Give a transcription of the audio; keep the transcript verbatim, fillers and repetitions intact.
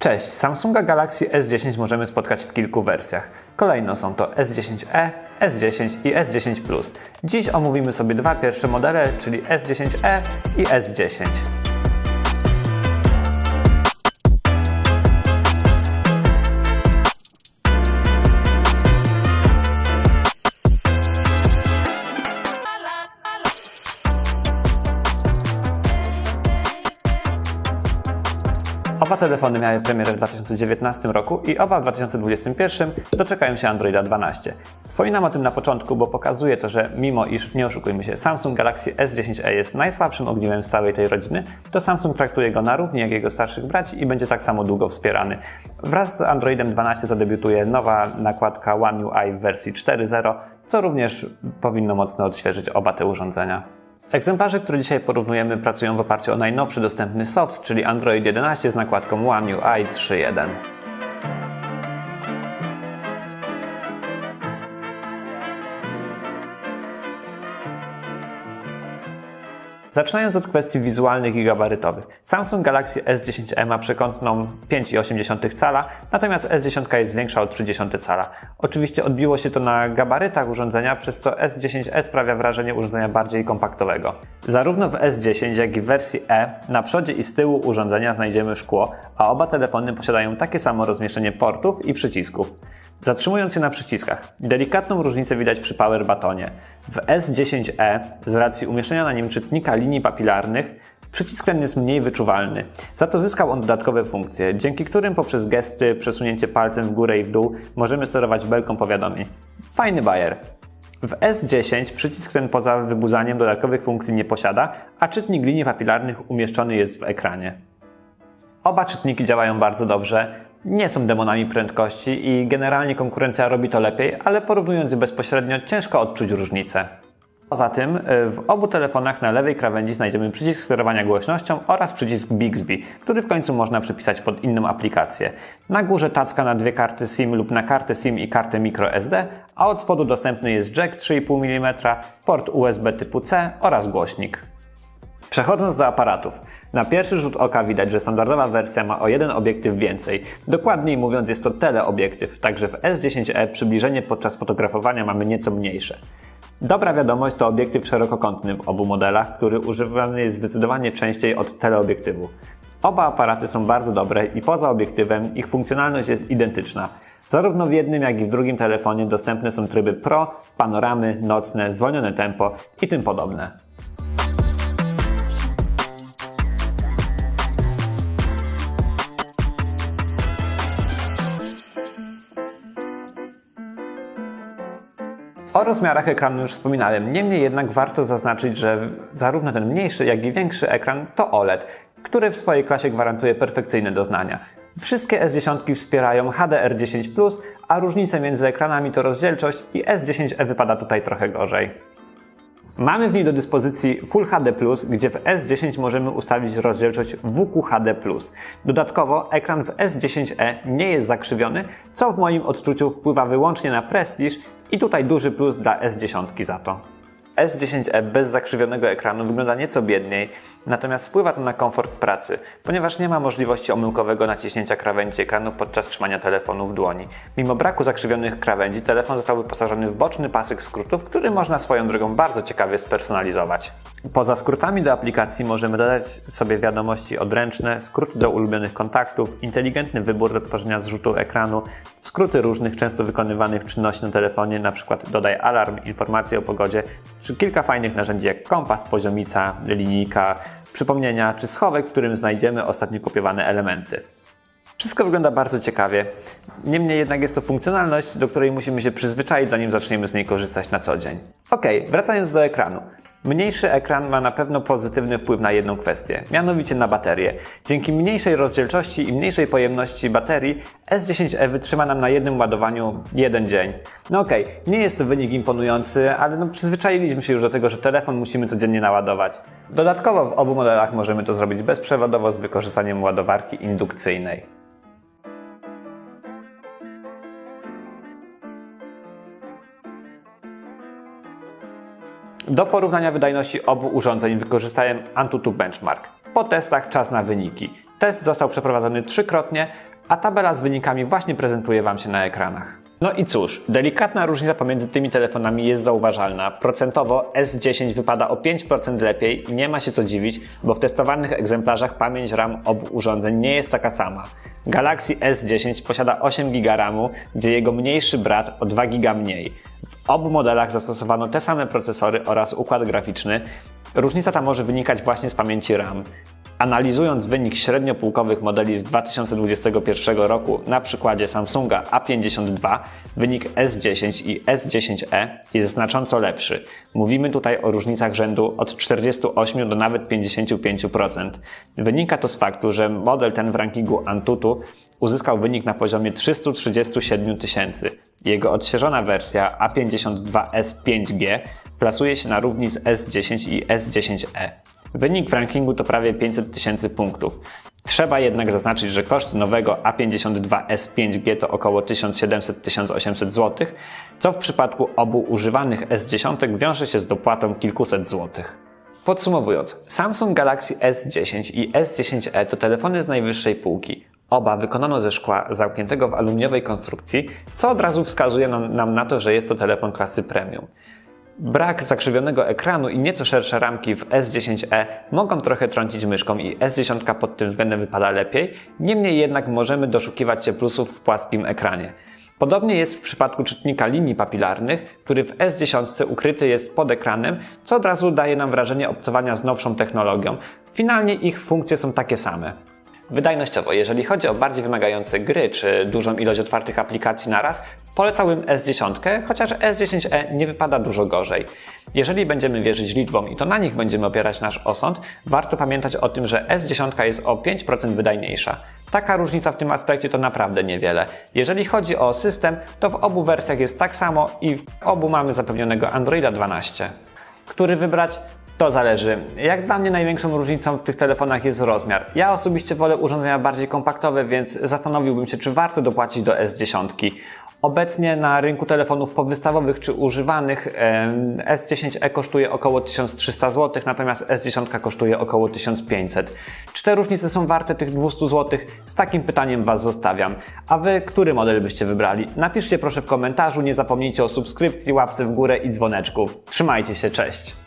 Cześć, Samsunga Galaxy S dziesięć możemy spotkać w kilku wersjach. Kolejno są to S dziesięć e, S dziesięć i S dziesięć plus. Dziś omówimy sobie dwa pierwsze modele, czyli S dziesięć e i S dziesięć. Oba telefony miały premierę w dwa tysiące dziewiętnastym roku i oba w dwa tysiące dwudziestym pierwszym doczekają się Androida dwanaście. Wspominam o tym na początku, bo pokazuje to, że mimo iż, nie oszukujmy się, Samsung Galaxy S dziesięć e jest najsłabszym ogniwem z całej tej rodziny, to Samsung traktuje go na równi jak jego starszych braci i będzie tak samo długo wspierany. Wraz z Androidem dwanaście zadebiutuje nowa nakładka One U I w wersji cztery zero, co również powinno mocno odświeżyć oba te urządzenia. Egzemplarze, które dzisiaj porównujemy, pracują w oparciu o najnowszy dostępny soft, czyli Android jedenaście z nakładką One U I trzy jeden. Zaczynając od kwestii wizualnych i gabarytowych. Samsung Galaxy S dziesięć e ma przekątną pięć i osiem dziesiątych cala, natomiast S dziesięć jest większa o trzy dziesiąte cala. Oczywiście odbiło się to na gabarytach urządzenia, przez co S dziesięć e sprawia wrażenie urządzenia bardziej kompaktowego. Zarówno w S dziesięć, jak i w wersji E na przodzie i z tyłu urządzenia znajdziemy szkło, a oba telefony posiadają takie samo rozmieszczenie portów i przycisków. Zatrzymując się na przyciskach, delikatną różnicę widać przy power buttonie. W S dziesięć e z racji umieszczenia na nim czytnika linii papilarnych przycisk ten jest mniej wyczuwalny. Za to zyskał on dodatkowe funkcje, dzięki którym poprzez gesty, przesunięcie palcem w górę i w dół możemy sterować belką powiadomień. Fajny bajer. W S dziesięć przycisk ten poza wybudzaniem dodatkowych funkcji nie posiada, a czytnik linii papilarnych umieszczony jest w ekranie. Oba czytniki działają bardzo dobrze. Nie są demonami prędkości i generalnie konkurencja robi to lepiej, ale porównując je bezpośrednio ciężko odczuć różnicę. Poza tym w obu telefonach na lewej krawędzi znajdziemy przycisk sterowania głośnością oraz przycisk Bixby, który w końcu można przepisać pod inną aplikację. Na górze tacka na dwie karty SIM lub na kartę SIM i kartę microSD, a od spodu dostępny jest jack trzy i pół milimetra, port U S B typu C oraz głośnik. Przechodząc do aparatów. Na pierwszy rzut oka widać, że standardowa wersja ma o jeden obiektyw więcej. Dokładniej mówiąc jest to teleobiektyw, także w S dziesięć e przybliżenie podczas fotografowania mamy nieco mniejsze. Dobra wiadomość to obiektyw szerokokątny w obu modelach, który używany jest zdecydowanie częściej od teleobiektywu. Oba aparaty są bardzo dobre i poza obiektywem ich funkcjonalność jest identyczna. Zarówno w jednym, jak i w drugim telefonie dostępne są tryby Pro, panoramy, nocne, zwolnione tempo i tym podobne. O rozmiarach ekranu już wspominałem, niemniej jednak warto zaznaczyć, że zarówno ten mniejszy, jak i większy ekran to O L E D, który w swojej klasie gwarantuje perfekcyjne doznania. Wszystkie S dziesięć wspierają H D R dziesięć plus, a różnice między ekranami to rozdzielczość i S dziesięć e wypada tutaj trochę gorzej. Mamy w niej do dyspozycji Full H D plus, gdzie w S dziesięć możemy ustawić rozdzielczość W Q H D plus. Dodatkowo ekran w S dziesięć e nie jest zakrzywiony, co w moim odczuciu wpływa wyłącznie na prestiż i tutaj duży plus dla S dziesięć za to. S dziesięć e bez zakrzywionego ekranu wygląda nieco biedniej, natomiast wpływa to na komfort pracy, ponieważ nie ma możliwości omyłkowego naciśnięcia krawędzi ekranu podczas trzymania telefonu w dłoni. Mimo braku zakrzywionych krawędzi, telefon został wyposażony w boczny pasek skrótów, który można swoją drogą bardzo ciekawie spersonalizować. Poza skrótami do aplikacji możemy dodać sobie wiadomości odręczne, skróty do ulubionych kontaktów, inteligentny wybór do tworzenia zrzutu ekranu, skróty różnych często wykonywanych czynności na telefonie, np. dodaj alarm, informacje o pogodzie, czy kilka fajnych narzędzi jak kompas, poziomica, linijka, przypomnienia czy schowek, w którym znajdziemy ostatnio kopiowane elementy. Wszystko wygląda bardzo ciekawie, niemniej jednak jest to funkcjonalność, do której musimy się przyzwyczaić, zanim zaczniemy z niej korzystać na co dzień. Ok, wracając do ekranu. Mniejszy ekran ma na pewno pozytywny wpływ na jedną kwestię, mianowicie na baterię. Dzięki mniejszej rozdzielczości i mniejszej pojemności baterii S dziesięć e wytrzyma nam na jednym ładowaniu jeden dzień. No okej, okay, nie jest to wynik imponujący, ale no przyzwyczailiśmy się już do tego, że telefon musimy codziennie naładować. Dodatkowo w obu modelach możemy to zrobić bezprzewodowo z wykorzystaniem ładowarki indukcyjnej. Do porównania wydajności obu urządzeń wykorzystałem AnTuTu Benchmark. Po testach czas na wyniki. Test został przeprowadzony trzykrotnie, a tabela z wynikami właśnie prezentuje Wam się na ekranach. No i cóż, delikatna różnica pomiędzy tymi telefonami jest zauważalna. Procentowo S dziesięć wypada o pięć procent lepiej i nie ma się co dziwić, bo w testowanych egzemplarzach pamięć RAM obu urządzeń nie jest taka sama. Galaxy S dziesięć posiada osiem giga ramu, gdzie jego mniejszy brat o dwa giga mniej. W obu modelach zastosowano te same procesory oraz układ graficzny. Różnica ta może wynikać właśnie z pamięci RAM. Analizując wynik średniopółkowych modeli z dwa tysiące dwudziestego pierwszego roku na przykładzie Samsunga A pięćdziesiąt dwa, wynik S dziesięć i S dziesięć e jest znacząco lepszy. Mówimy tutaj o różnicach rzędu od czterdziestu ośmiu do nawet pięćdziesięciu pięciu procent. Wynika to z faktu, że model ten w rankingu Antutu uzyskał wynik na poziomie trzysta trzydzieści siedem tysięcy. Jego odświeżona wersja A pięćdziesiąt dwa S pięć G plasuje się na równi z S dziesięć i S dziesięć e. Wynik w rankingu to prawie pięćset tysięcy punktów. Trzeba jednak zaznaczyć, że koszt nowego A pięćdziesiąt dwa S pięć G to około tysiąc siedemset do tysiąc osiemset złotych, co w przypadku obu używanych S dziesięć wiąże się z dopłatą kilkuset złotych. Podsumowując, Samsung Galaxy S dziesięć i S dziesięć e to telefony z najwyższej półki. Oba wykonano ze szkła zamkniętego w aluminiowej konstrukcji, co od razu wskazuje nam, nam na to, że jest to telefon klasy premium. Brak zakrzywionego ekranu i nieco szersze ramki w S dziesięć e mogą trochę trącić myszką i S dziesięć pod tym względem wypada lepiej, niemniej jednak możemy doszukiwać się plusów w płaskim ekranie. Podobnie jest w przypadku czytnika linii papilarnych, który w S dziesięć ukryty jest pod ekranem, co od razu daje nam wrażenie obcowania z nowszą technologią. Finalnie ich funkcje są takie same. Wydajnościowo, jeżeli chodzi o bardziej wymagające gry czy dużą ilość otwartych aplikacji naraz, polecałbym S dziesięć, chociaż S dziesięć e nie wypada dużo gorzej. Jeżeli będziemy wierzyć liczbom i to na nich będziemy opierać nasz osąd, warto pamiętać o tym, że S dziesięć jest o pięć procent wydajniejsza. Taka różnica w tym aspekcie to naprawdę niewiele. Jeżeli chodzi o system, to w obu wersjach jest tak samo i w obu mamy zapewnionego Androida dwanaście. Który wybrać? To zależy. Jak dla mnie największą różnicą w tych telefonach jest rozmiar. Ja osobiście wolę urządzenia bardziej kompaktowe, więc zastanowiłbym się, czy warto dopłacić do S dziesięć. Obecnie na rynku telefonów podwystawowych czy używanych S dziesięć e kosztuje około tysiąc trzysta złotych, natomiast S dziesięć kosztuje około tysiąc pięćset. Czy te różnice są warte tych dwieście złotych? Z takim pytaniem Was zostawiam. A Wy który model byście wybrali? Napiszcie proszę w komentarzu, nie zapomnijcie o subskrypcji, łapce w górę i dzwoneczku. Trzymajcie się, cześć!